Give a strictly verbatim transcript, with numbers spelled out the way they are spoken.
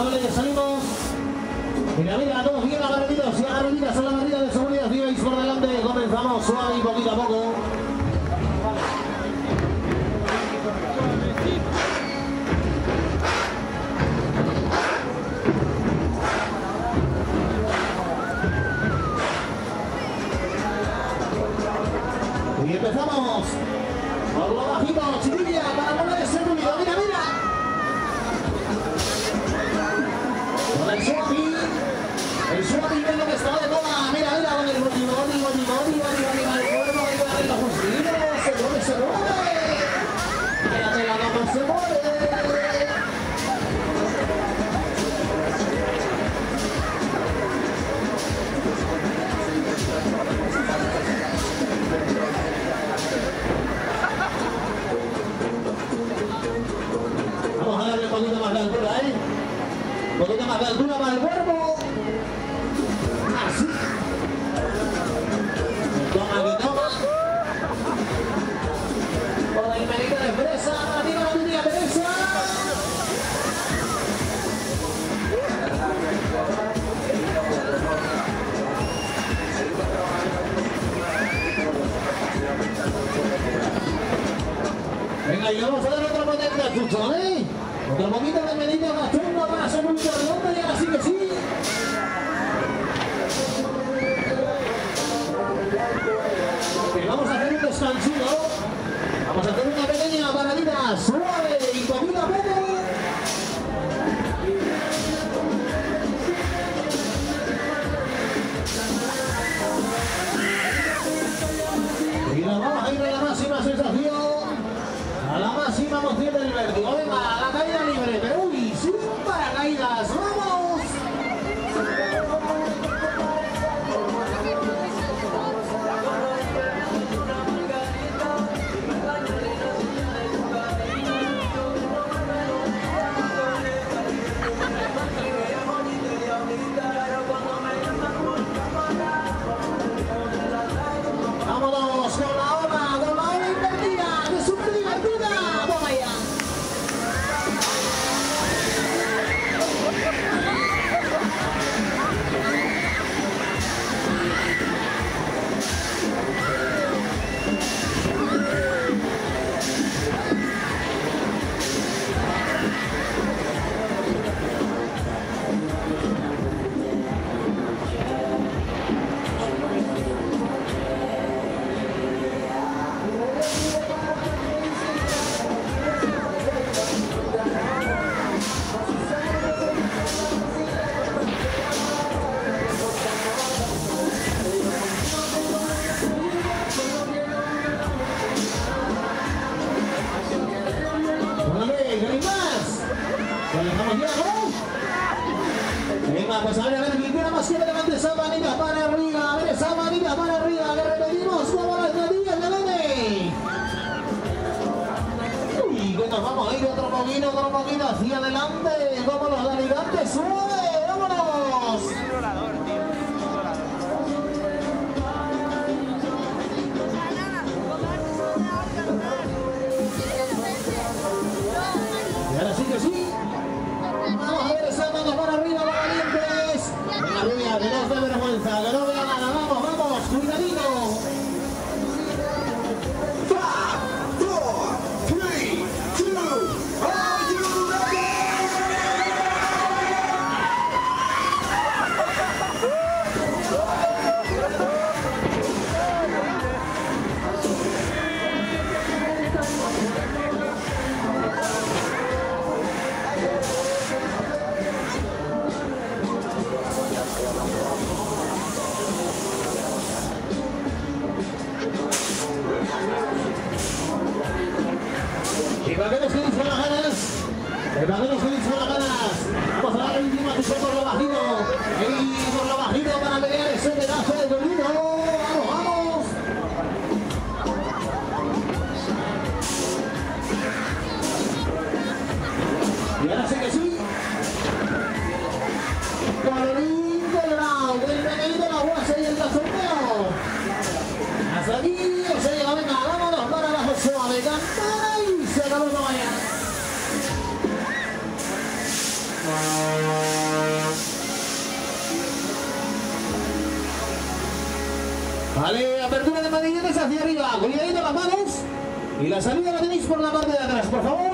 Vale, salimos. Mira, mira, todos bien agarraditos y agarraditas en la barrida de seguridad. Si veis por delante, comenzamos suave y poquito a poco. Y empezamos por lo bajito, chiquilla, para poner ese ruido. Mira, mira. Con el swapping, el swapping es lo que está de moda. Mira, mira, con el body, body, body, body, body, body, body, cuerpo, hay que darle los justitos, se mueve, se mueve. Quédate la cama, se mueve. Vamos a darle un poquito más de altura, ¿eh? Un poquito más de altura para el cuerpo. Así. Toma que toma. Por el menito de fresa. Arriba la línea de fresa. Venga, y vamos a dar otra potencia al chucho, ¿eh? Otro poquito de medida más chungo para ser un redondo y ahora sí que sí. Y vamos a hacer un descansito. Vamos a hacer una pequeña paradita suave y poquito a poco. Y nos vamos a ir a la máxima sensación. A la máxima emoción del vértigo. Venga, a la caída libre, pero uy, sin paracaídas. ¡Vamos! Vámonos con la ola, con la ola invertida, que es súper divertida. Vamos allá. Venga, pues a ver, a ver, quien quiera más que me levante esa manita para arriba, a ver esa manita para arriba, que repetimos como las natillas de Lene. Uy, que nos vamos a ir otro poquito, otro poquito hacia adelante, como los de Alicante, suave, vámonos. Y ahora sí que sí. Vamos a ver esa mano para arriba, los valientes. Venga, rubia, que no os dé vergüenza, que no vea nada. Vamos, vamos, cuidadito. five, four, three, two, are you ready? Vale, apertura de manilletes hacia arriba, cuidadito las manos y la salida la tenéis por la parte de atrás, por favor.